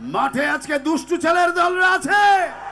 মাঠে আজকে দুষ্টু ছেলের দলরা আছে।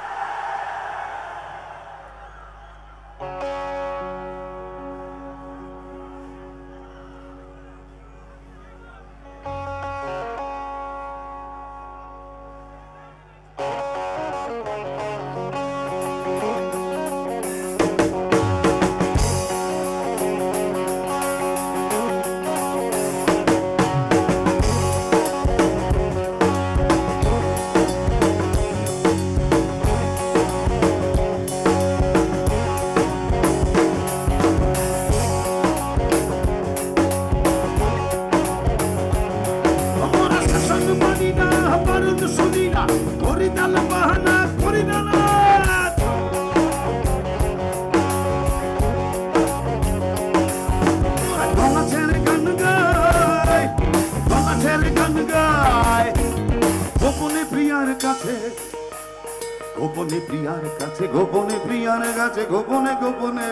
গোপনে প্রিয়ার কাছে গোপনে প্রিয়ার কাছে গোপনে গোপনে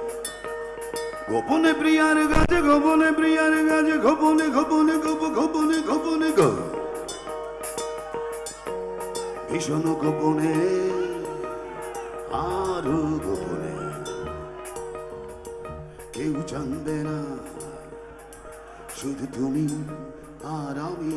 গোপনে প্রিয়ার কাছে গোপনে প্রিয়ার কাছে গোপনে গোপনে গোপনে গোপনে গো ভীষণ গোপনে আরো গোপনে কেউ জানবে না শুধু তুমি আর আমি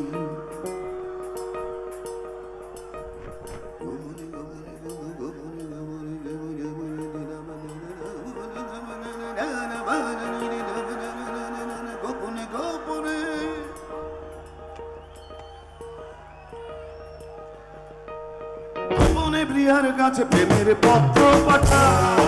প্রিয়ার কাছে প্রেমের পত্র পাঠা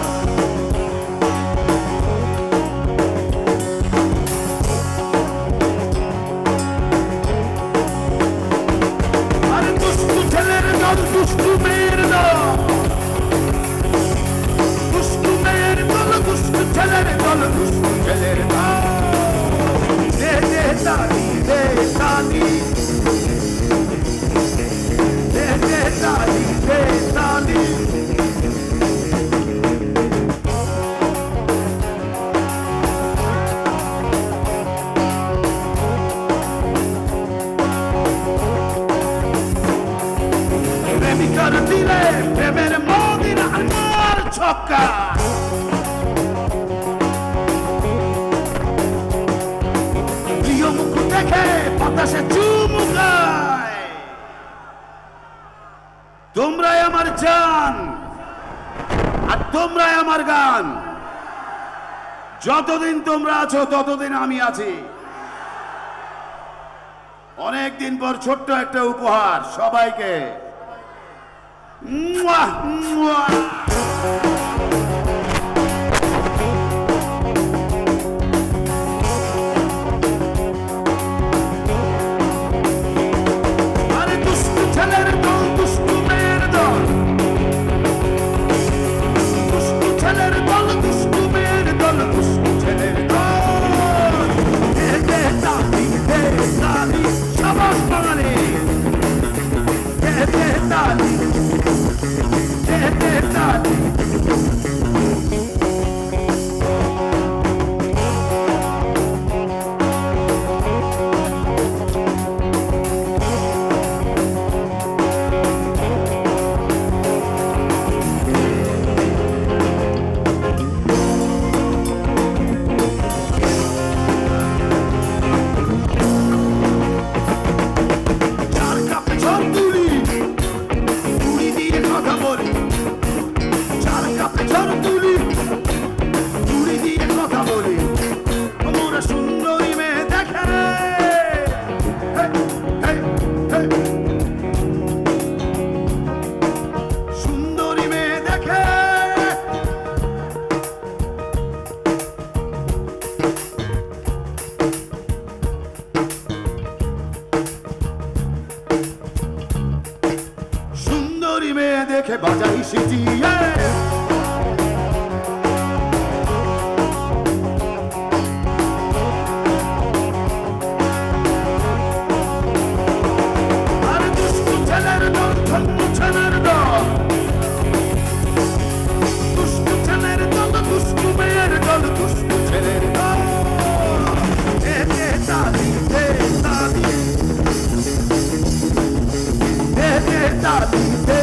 আরে দুষ্টু ছেলের দল দুষ্টু মেয়ের দল দুষ্টু মেয়ের দল দুষ্টু ছেলের দল দুষ্টু ছেলের দল দে দে তালি দে তালি দে দে তালি দে তালি প্রেমিকার দিলে প্রেমের মদির আমার ছক্কা প্রিয় মুখ দেখে বাতাসে চুমুকায় তোমরাই আমার জান আর তোমরাই আমার গান যতদিন তোমরা আছো ততদিন আমি আছি অনেকদিন পর ছোট্ট একটা উপহার সবাইকে মুয়া মুয়া আরে দুষ্টু ছেলের দল দুষ্টু মেয়ের দল দুষ্টু ছেলের দল দুষ্টু মেয়ের দল দুষ্টু ছেলের দল দে দে তালি দে তালি শাবাশ বাঙালি দে দে তালি দে দে তালি da di de